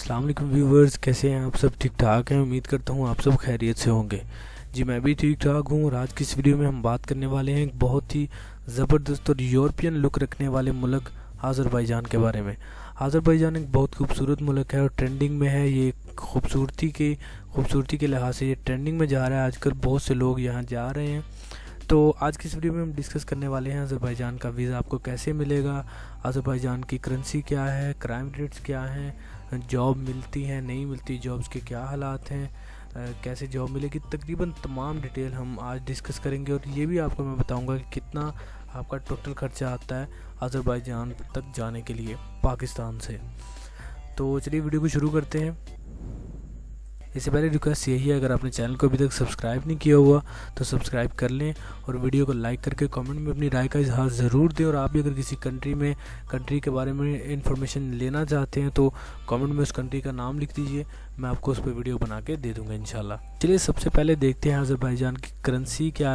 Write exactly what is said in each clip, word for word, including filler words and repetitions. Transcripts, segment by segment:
अस्सलाम वालेकुम व्यूवर्स, कैसे हैं आप सब? ठीक ठाक हैं। उम्मीद करता हूँ आप सब खैरियत से होंगे। जी मैं भी ठीक ठाक हूँ। और आज की इस वीडियो में हम बात करने वाले हैं एक बहुत ही ज़बरदस्त और यूरोपियन लुक रखने वाले मुल्क आज़रबाईजान के बारे में। आज़रबाईजान एक बहुत खूबसूरत मुल्क है और ट्रेंडिंग में है। ये खूबसूरती के खूबसूरती के लिहाज से ये ट्रेंडिंग में जा रहा है। आजकल बहुत से लोग यहाँ जा रहे हैं। तो आज की इस वीडियो में हम डिस्कस करने वाले हैं आज़रबाईजान का वीज़ा आपको कैसे मिलेगा, आज़रबाईजान की करेंसी क्या है, क्राइम रेट्स क्या हैं, जॉब मिलती है नहीं मिलती, जॉब्स के क्या हालात हैं, कैसे जॉब मिलेगी, तकरीबन तमाम डिटेल हम आज डिस्कस करेंगे। और ये भी आपको मैं बताऊंगा कि कितना आपका टोटल खर्चा आता है आज़रबाईजान तक जाने के लिए पाकिस्तान से। तो चलिए वीडियो को शुरू करते हैं। इससे पहले रिक्वेस्ट यही है, अगर आपने चैनल को अभी तक सब्सक्राइब नहीं किया हुआ तो सब्सक्राइब कर लें और वीडियो को लाइक करके कमेंट में अपनी राय का इजहार ज़रूर दें। और आप भी अगर किसी कंट्री में कंट्री के बारे में इंफॉर्मेशन लेना चाहते हैं तो कमेंट में उस कंट्री का नाम लिख दीजिए, मैं आपको उस पर वीडियो बना के दे दूँगा इंशाल्लाह। चलिए सबसे पहले देखते हैं आज़रबाईजान की करेंसी क्या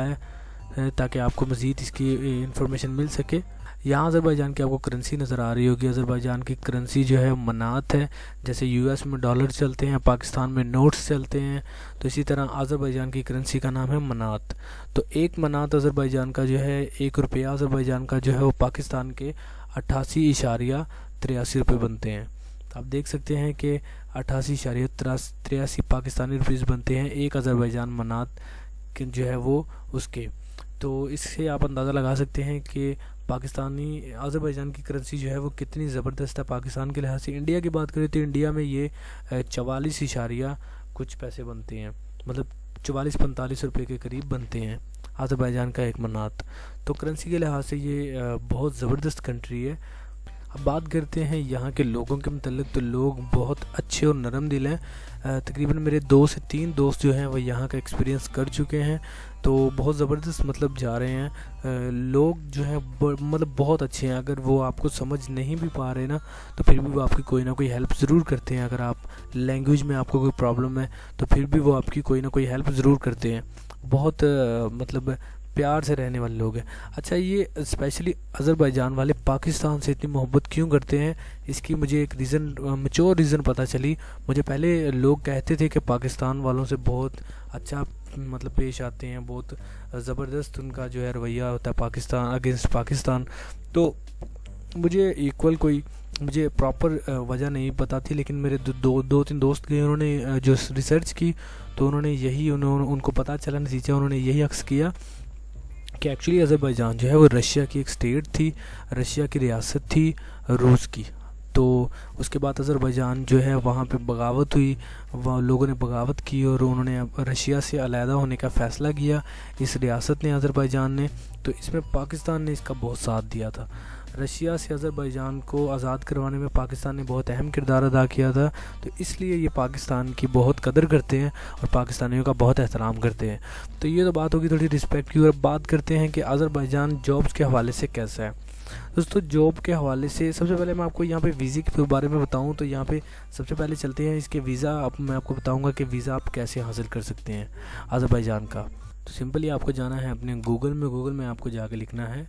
है ताकि आपको मज़ीद इसकी इंफॉर्मेशन मिल सके। यहाँ आज़रबाईजान की आपको करेंसी नज़र आ रही होगी। आज़रबाईजान की करेंसी जो है मनात है। जैसे यूएस में डॉलर चलते हैं, पाकिस्तान में नोट्स चलते हैं, तो इसी तरह आज़रबाईजान की करेंसी का नाम है मनात। तो एक मनात आज़रबाईजान का जो है, एक रुपया आज़रबाईजान का जो है वो पाकिस्तान के अट्ठासी इशारिया तिरासी रुपये बनते हैं। आप देख सकते हैं कि अट्ठासी इशारिया तिरासी पाकिस्तानी रुपीज़ बनते हैं एक आज़रबाईजान मनात जो है वो उसके। तो इससे आप अंदाज़ा लगा सकते हैं कि पाकिस्तानी आज़रबाईजान की करेंसी जो है वो कितनी ज़बरदस्त है पाकिस्तान के लिहाज से। इंडिया की बात करें तो इंडिया में ये चवालीस इशारिया कुछ पैसे बनते हैं, मतलब चवालीस पैंतालीस रुपये के करीब बनते हैं आज़रबाईजान का एक मनात। तो करेंसी के लिहाज से ये बहुत ज़बरदस्त कंट्री है। अब बात करते हैं यहाँ के लोगों के मतलब, तो लोग बहुत अच्छे और नरम दिल हैं। तकरीबन मेरे दो से तीन दोस्त जो हैं वो यहाँ का एक्सपीरियंस कर चुके हैं, तो बहुत ज़बरदस्त मतलब जा रहे हैं। लोग जो हैं मतलब बहुत अच्छे हैं। अगर वो आपको समझ नहीं भी पा रहे ना तो फिर भी वो आपकी कोई ना कोई हेल्प ज़रूर करते हैं। अगर आप लैंग्वेज में आपको कोई प्रॉब्लम है तो फिर भी वो आपकी कोई ना कोई हेल्प ज़रूर करते हैं। बहुत मतलब प्यार से रहने वाले लोग हैं। अच्छा, ये स्पेशली आज़रबाईजान वाले पाकिस्तान से इतनी मोहब्बत क्यों करते हैं, इसकी मुझे एक रीज़न मैच्योर रीज़न पता चली। मुझे पहले लोग कहते थे कि पाकिस्तान वालों से बहुत अच्छा मतलब पेश आते हैं, बहुत ज़बरदस्त उनका जो है रवैया होता है पाकिस्तान अगेंस्ट पाकिस्तान। तो मुझे इक्वल कोई मुझे प्रॉपर वजह नहीं पता थी, लेकिन मेरे दो दो, दो तीन दोस्त गए, उन्होंने जो रिसर्च की तो उन्होंने यही उन्होंने उनको पता चला, नतीजा उन्होंने यही अक्स किया कि एक्चुअली आज़रबाईजान जो है वो रशिया की एक स्टेट थी, रशिया की रियासत थी रूस की। तो उसके बाद आज़रबाईजान जो है वहाँ पे बगावत हुई, वहाँ लोगों ने बगावत की और उन्होंने रशिया से अलहदा होने का फ़ैसला किया इस रियासत ने, आज़रबाईजान ने। तो इसमें पाकिस्तान ने इसका बहुत साथ दिया था। रशिया से आज़रबाईजान को आज़ाद करवाने में पाकिस्तान ने बहुत अहम किरदार अदा किया था। तो इसलिए ये पाकिस्तान की बहुत कदर करते हैं और पाकिस्तानियों का बहुत एहतराम करते हैं। तो ये तो बात होगी थोड़ी रिस्पेक्ट की। और अब बात करते हैं कि आज़रबाईजान जॉब्स के हवाले से कैसा है। दोस्तों जॉब के हवाले से सबसे पहले मैं आपको यहाँ पे वीज़े के बारे में बताऊँ तो यहाँ पे सबसे पहले चलते हैं इसके वीज़ा। अब मैं आपको बताऊँगा कि वीज़ा आप कैसे हासिल कर सकते हैं आज़रबाईजान का। तो सिंपली आपको जाना है अपने गूगल में गूगल में आपको जाके लिखना है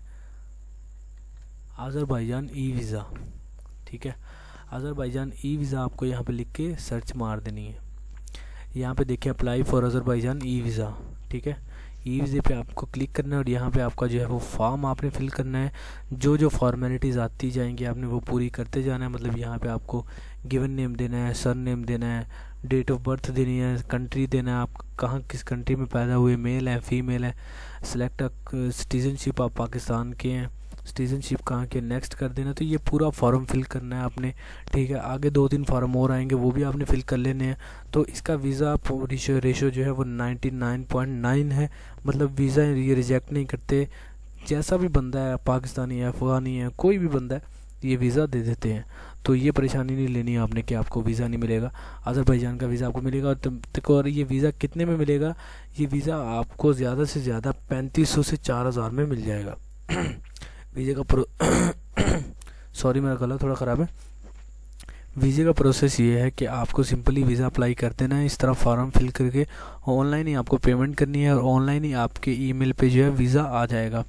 आज़रबाईजान ई वीज़ा। ठीक है, आज़रबाईजान ई वीज़ा आपको यहाँ पे लिख के सर्च मार देनी है। यहाँ पे देखिए apply for Azerbaijan e visa. ठीक है, ई वीज़े पे आपको क्लिक करना है और यहाँ पे आपका जो है वो फॉर्म आपने फिल करना है। जो जो फॉर्मेलिटीज़ आती जाएंगी आपने वो पूरी करते जाना है। मतलब यहाँ पे आपको गिवन नेम देना है, सर नेम देना है, डेट ऑफ बर्थ देनी है, कंट्री देना है, आप कहाँ किस कंट्री में पैदा हुए, मेल है फीमेल है, सिलेक्ट सिटीजनशिप आप पाकिस्तान के हैं, सिटीजनशिप कहाँ के, नेक्स्ट कर देना। तो ये पूरा फॉर्म फिल करना है आपने। ठीक है, आगे दो तीन फॉर्म और आएंगे वो भी आपने फिल कर लेने हैं। तो इसका वीज़ा रेशो रेशो जो है वो नाइन्टी नाइन पॉइंट नाइन है। मतलब वीज़ा ये रिजेक्ट नहीं करते। जैसा भी बंदा है, पाकिस्तानी है, अफ़गानी है, कोई भी बंदा है, ये वीज़ा दे देते हैं। तो ये परेशानी नहीं लेनी है आपने कि आपको वीज़ा नहीं मिलेगा। आज़रबाईजान का वीज़ा आपको मिलेगा। तक और ये वीज़ा कितने में मिलेगा? ये वीज़ा आपको ज़्यादा से ज़्यादा पैंतीस सौ से चार हज़ार में मिल जाएगा। वीज़े का प्रो सॉरी मेरा गला थोड़ा ख़राब है। वीज़े का प्रोसेस ये है कि आपको सिंपली वीज़ा अप्लाई कर देना है। इस तरह फॉर्म फिल करके ऑनलाइन ही आपको पेमेंट करनी है और ऑनलाइन ही आपके ईमेल पे जो है वीज़ा आ जाएगा।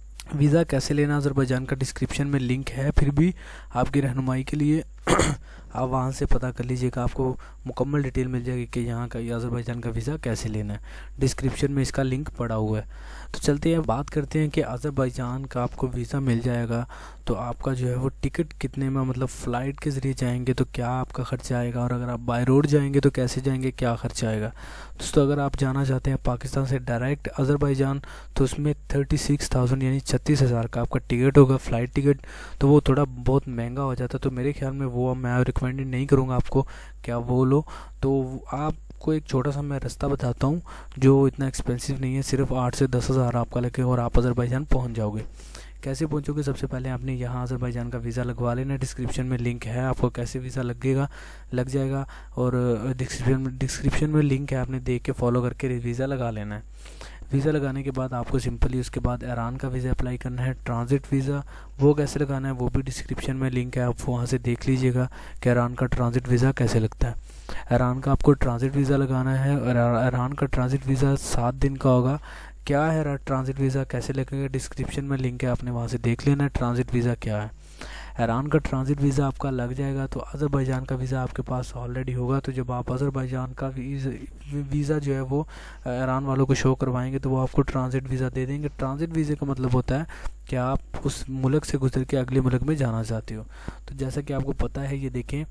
वीज़ा कैसे लेना आज़रबाईजान का डिस्क्रिप्शन में लिंक है, फिर भी आपकी रहनुमाई के लिए आप वहाँ से पता कर लीजिएगा, आपको मुकम्मल डिटेल मिल जाएगी कि यहाँ का अज़रबैजान का वीज़ा कैसे लेना है। डिस्क्रिप्शन में इसका लिंक पड़ा हुआ है। तो चलते हैं बात करते हैं कि अज़रबैजान का आपको वीज़ा मिल जाएगा तो आपका जो है वो टिकट कितने में, मतलब फ़्लाइट के ज़रिए जाएंगे तो क्या आपका ख़र्चा आएगा, और अगर आप बाय रोड जाएंगे तो कैसे जाएंगे, क्या ख़र्चा आएगा। दोस्तों अगर आप जाना चाहते हैं पाकिस्तान से डायरेक्ट अज़रबैजान तो उसमें थर्टी सिक्स थाउजेंड यानी छत्तीस हज़ार का आपका टिकट होगा, फ़्लाइट टिकट। तो वो थोड़ा बहुत महंगा हो जाता है, तो मेरे ख्याल में वो मैं रिकमेंड नहीं करूँगा आपको क्या वो लो। तो आपको एक छोटा सा मैं रास्ता बताता हूँ जो इतना एक्सपेंसिव नहीं है, सिर्फ आठ से दस हज़ार आपका लगेगा और आप अज़रबैजान पहुँच जाओगे। कैसे पहुँचोगे, सबसे पहले आपने यहाँ अज़रबैजान का वीज़ा लगवा लेना। डिस्क्रिप्शन में लिंक है, आपको कैसे वीज़ा लगेगा लग जाएगा, और डिस्क्रिप्शन में डिस्क्रिप्शन में लिंक है, आपने देख के फॉलो करके वीज़ा लगा लेना है। वीज़ा लगाने के बाद आपको सिंपली उसके बाद ईरान का वीज़ा अप्लाई करना है, ट्रांजिट वीज़ा। वो कैसे लगाना है वो भी डिस्क्रिप्शन में लिंक है, आप वहाँ से देख लीजिएगा कि ईरान का ट्रांजिट वीज़ा कैसे लगता है। ईरान का आपको ट्रांजिट वीज़ा लगाना है, और ईरान का ट्रांजिट वीज़ा सात दिन का होगा। क्या है ट्रांजिट वीज़ा, कैसे लगेगा, डिस्क्रिप्शन में लिंक है, आपने वहाँ से देख लेना है ट्रांजिट वीज़ा क्या है। ईरान का ट्रांजिट वीज़ा आपका लग जाएगा तो अज़रबैजान का वीज़ा आपके पास ऑलरेडी होगा। तो जब आप अज़रबैजान का वीज़ा जो है वो ईरान वालों को शो करवाएंगे तो वो आपको ट्रांजिट वीज़ा दे देंगे। ट्रांजिट वीज़े का मतलब होता है कि आप उस मुल्क से गुजर के अगले मुल्क में जाना चाहते हो। तो जैसा कि आपको पता है, ये देखें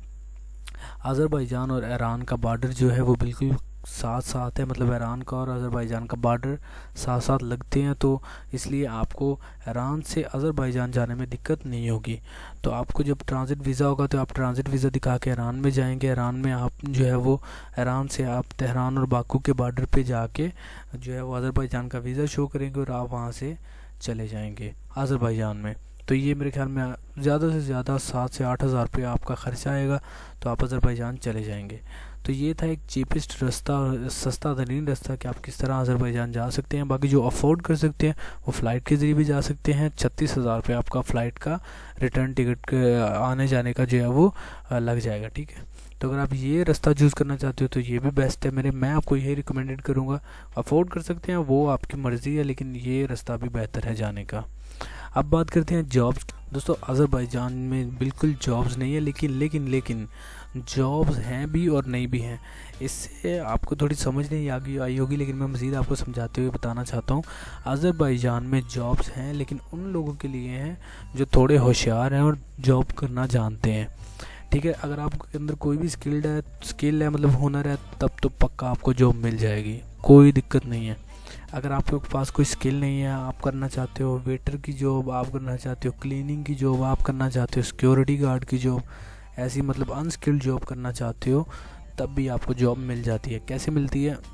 अज़रबैजान और ईरान का बॉर्डर जो है वो बिल्कुल साथ साथ है, मतलब ईरान का और अज़रबैजान का बॉर्डर साथ साथ लगते हैं। तो इसलिए आपको ईरान से अज़रबैजान जाने में दिक्कत नहीं होगी। तो आपको जब ट्रांजिट वीज़ा होगा तो आप ट्रांजिट वीज़ा दिखा के ईरान में जाएंगे। ईरान में आप जो है वो ईरान से आप तेहरान और बाकू के बॉर्डर पे जाके जो है वो अज़रबैजान का वीज़ा शो करेंगे और आप वहाँ से चले जाएंगे अज़रबैजान में। तो ये मेरे ख्याल में ज़्यादा से ज़्यादा सात से आठ हज़ार रुपये आपका ख़र्चा आएगा, तो आप अज़रबैजान चले जाएंगे। तो ये था एक चीपेस्ट रास्ता, सस्ता तरीन रास्ता कि आप किस तरह अज़रबैजान जा सकते हैं। बाकी जो अफोर्ड कर सकते हैं वो फ़्लाइट के ज़रिए भी जा सकते हैं। छत्तीस हज़ार रुपये आपका फ़्लाइट का रिटर्न टिकट आने जाने का जो है वो लग जाएगा, ठीक है। तो अगर आप ये रास्ता चूज़ करना चाहते हो तो ये भी बेस्ट है, मेरे मैं आपको यही रिकमेंडेड करूँगा। अफोर्ड कर सकते हैं वो आपकी मर्ज़ी है, लेकिन ये रास्ता भी बेहतर है जाने का। अब बात करते हैं जॉब्स। दोस्तों अज़रबैजान में बिल्कुल जॉब्स नहीं है, लेकिन लेकिन लेकिन जॉब्स हैं भी और नहीं भी हैं। इससे आपको थोड़ी समझ नहीं आ गई आई होगी, लेकिन मैं मज़ीद आपको समझाते हुए बताना चाहता हूँ। अज़रबैजान में जॉब्स हैं, लेकिन उन लोगों के लिए हैं जो थोड़े होशियार हैं और जॉब करना जानते हैं, ठीक है। अगर आपके अंदर कोई भी स्किल्ड है स्किल है मतलब हुनर है, तब तो पक्का आपको जॉब मिल जाएगी, कोई दिक्कत नहीं है। अगर आपके पास कोई स्किल नहीं है, आप करना चाहते हो वेटर की जॉब, आप करना चाहते हो क्लीनिंग की जॉब, आप करना चाहते हो सिक्योरिटी गार्ड की जॉब, ऐसी मतलब अनस्किल्ड जॉब करना चाहते हो, तब भी आपको जॉब मिल जाती है। कैसे मिलती है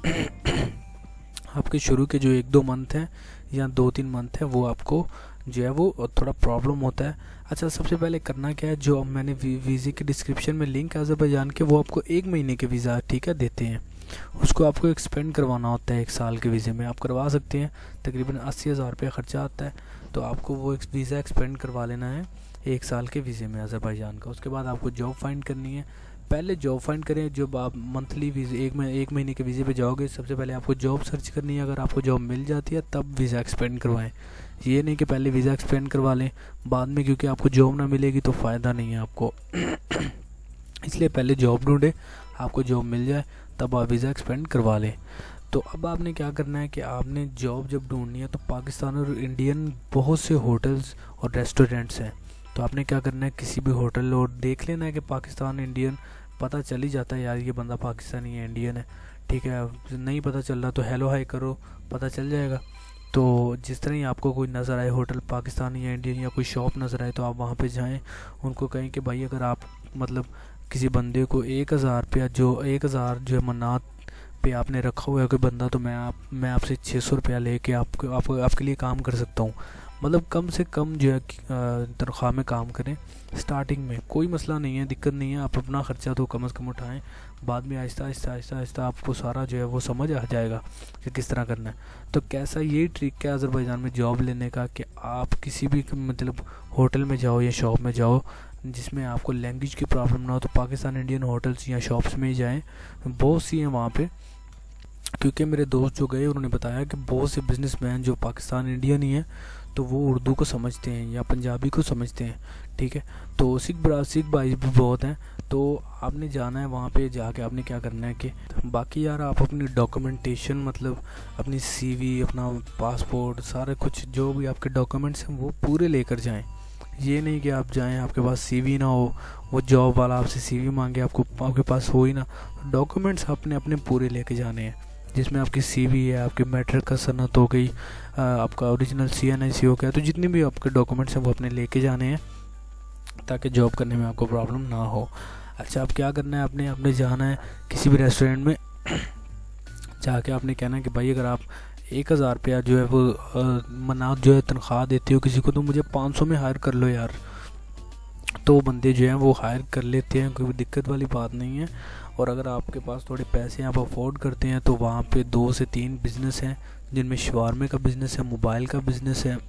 आपके शुरू के जो एक दो मंथ हैं या दो तीन मंथ है वो आपको जो है वो थोड़ा प्रॉब्लम होता है। अच्छा, सबसे पहले करना क्या है, जो मैंने वीज़े के डिस्क्रिप्शन में लिंक है अज़रबैजान के, वो आपको एक महीने के वीज़ा ठीक है देते हैं। उसको आपको एक्सपेंड करवाना होता है एक साल के वीज़े में, आप करवा सकते हैं। तकरीबन अस्सी हज़ार रुपये ख़र्चा आता है, तो आपको वो वीज़ा एक्सपेंड करवा लेना है एक साल के वीज़े में अज़रबैजान का। उसके बाद आपको जॉब फाइंड करनी है। पहले जॉब फाइंड करें, जब आप मंथली वीज़े एक महीने एक महीने के वीज़े पे जाओगे, सबसे पहले आपको जॉब सर्च करनी है। अगर आपको जॉब मिल जाती है तब वीज़ा एक्सपेंड करवाएं। ये नहीं कि पहले वीज़ा एक्सपेंड करवा लें बाद में, क्योंकि आपको जॉब ना मिलेगी तो फ़ायदा नहीं है आपको इसलिए पहले जॉब ढूंढें, आपको जॉब मिल जाए तब आप वीज़ा एक्सपेंड करवा लें। तो अब आपने क्या करना है कि आपने जॉब जब ढूंढनी है तो पाकिस्तान और इंडियन बहुत से होटल्स और रेस्टोरेंट्स हैं। तो आपने क्या करना है, किसी भी होटल और देख लेना है कि पाकिस्तान इंडियन, पता चल ही जाता है यार ये बंदा पाकिस्तानी है इंडियन है, ठीक है। नहीं पता चल रहा तो हेलो हाय करो, पता चल जाएगा। तो जिस तरह ही आपको कोई नज़र आए होटल पाकिस्तानी या इंडियन या कोई शॉप नज़र आए तो आप वहाँ पे जाएं, उनको कहें कि भाई अगर आप मतलब किसी बंदे को एक हज़ार रुपया जो एक हज़ार जो है मन्नात पे आपने रखा हुआ है कोई बंदा, तो मैं आप मैं आपसे छः सौ रुपया लेके आपको आप, आपके लिए काम कर सकता हूँ। मतलब कम से कम जो है तनख्वाह में काम करें स्टार्टिंग में, कोई मसला नहीं है, दिक्कत नहीं है। आप अपना ख़र्चा तो कम से कम उठाएं, बाद में आहिस्ता आहिस्ता आहिस्ता आहिस्ता आपको सारा जो है वो समझ आ जाएगा कि किस तरह करना है। तो कैसा ये ट्रिक है अज़रबैजान में जॉब लेने का कि आप किसी भी मतलब होटल में जाओ या शॉप में जाओ जिसमें आपको लैंग्वेज की प्रॉब्लम ना हो, तो पाकिस्तान इंडियन होटल्स या शॉप्स में ही जाएँ, बहुत सी हैं वहाँ पर। क्योंकि मेरे दोस्त जो गए उन्होंने बताया कि बहुत से बिजनेसमैन जो पाकिस्तान इंडियन ही हैं तो वो उर्दू को समझते हैं या पंजाबी को समझते हैं, ठीक है। तो सिख बरा सिख भाई भी बहुत हैं, तो आपने जाना है वहाँ पे, जाके आपने क्या करना है कि बाकी यार आप अपनी डॉक्यूमेंटेशन मतलब अपनी सीवी, अपना पासपोर्ट, सारे कुछ जो भी आपके डॉक्यूमेंट्स हैं वो पूरे लेकर जाएं। ये नहीं कि आप जाएं आपके पास सीवी ना हो, वो जॉब वाला आपसे सीवी मांगे, आपको आपके पास हो ही ना। डॉक्यूमेंट्स आपने अपने पूरे लेके जाने हैं, जिसमें आपकी सीवी है, आपकी मैट्रिक का सनद हो गई, आपका ओरिजिनल सी एन आई सी हो गया। तो जितने भी आपके डॉक्यूमेंट्स हैं वो अपने लेके जाने हैं ताकि जॉब करने में आपको प्रॉब्लम ना हो। अच्छा, अब क्या करना है, आपने आपने जाना है किसी भी रेस्टोरेंट में जाके आपने कहना है कि भाई अगर आप एक हज़ार रुपया जो है वो मना जो है तनख्वाह देते हो किसी को, तो मुझे पाँच सौ में हायर कर लो यार। तो बंदे जो हैं वो हायर कर लेते हैं, कोई दिक्कत वाली बात नहीं है। और अगर आपके पास थोड़े पैसे आप अफोर्ड करते हैं तो वहाँ पे दो से तीन बिज़नेस हैं, जिनमें शवारमे का बिज़नेस है, मोबाइल का बिज़नेस है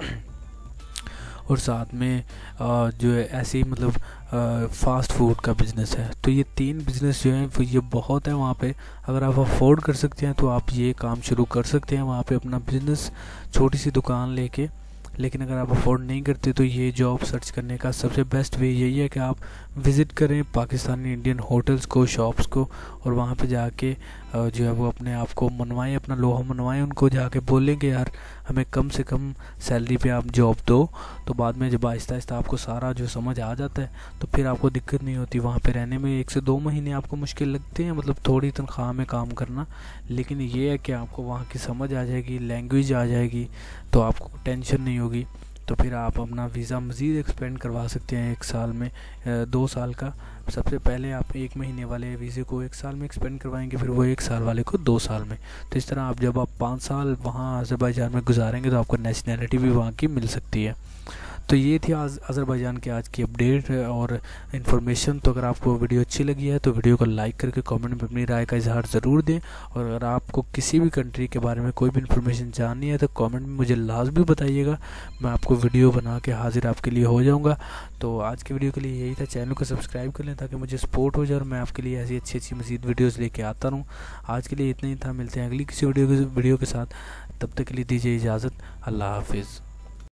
और साथ में जो है ऐसे ही मतलब फ़ास्ट फूड का बिज़नेस है। तो ये तीन बिज़नेस जो हैं ये बहुत है वहाँ पे। अगर आप अफोर्ड कर सकते हैं तो आप ये काम शुरू कर सकते हैं वहाँ पे, अपना बिज़नेस, छोटी सी दुकान लेके। लेकिन अगर आप अफोर्ड नहीं करते तो ये जॉब सर्च करने का सबसे बेस्ट वे यही है कि आप विज़िट करें पाकिस्तानी इंडियन होटल्स को, शॉप्स को, और वहाँ पे जाके जो है वो अपने आप को मनवाएं, अपना लोहा मनवाएं। उनको जाके बोलेंगे यार हमें कम से कम सैलरी पे आप जॉब दो। तो बाद में जब आहिस्ता आहिस्ता आपको सारा जो समझ आ जाता है तो फिर आपको दिक्कत नहीं होती वहाँ पे रहने में। एक से दो महीने आपको मुश्किल लगते हैं, मतलब थोड़ी तनख्वाह में काम करना, लेकिन ये है कि आपको वहाँ की समझ आ जाएगी, लैंग्वेज आ जाएगी, तो आपको टेंशन नहीं होगी। तो फिर आप अपना वीज़ा मज़ीद एक्सपेंड करवा सकते हैं एक साल में, दो साल का। सबसे पहले आप एक महीने वाले वीज़े को एक साल में एक्सपेंड करवाएंगे, फिर वो एक साल वाले को दो साल में। तो इस तरह आप जब आप पाँच साल वहाँ अज़रबैजान में गुजारेंगे तो आपको नेशनैलिटी भी वहाँ की मिल सकती है। तो ये थी आज अज़रबैजान की आज की अपडेट और इन्फॉर्मेशन। तो अगर आपको वीडियो अच्छी लगी है तो वीडियो को लाइक करके कमेंट में अपनी राय का इजहार ज़रूर दें। और अगर आपको किसी भी कंट्री के बारे में कोई भी इन्फॉर्मेशन जाननी है तो कमेंट में मुझे लाजमी बताइएगा, मैं आपको वीडियो बना के हाजिर आपके लिए हो जाऊँगा। तो आज की वीडियो के लिए यही था, चैनल को सब्सक्राइब कर लें ताकि मुझे सपोर्ट हो जाए और मैं आपके लिए ऐसी अच्छी अच्छी मज़ीद वीडियोज़ लेके आता रहूँ। आज के लिए इतना ही था, मिलते हैं अगली किसी वीडियो के वीडियो के साथ, तब तक के लिए दीजिए इजाज़त। अल्लाह हाफिज़।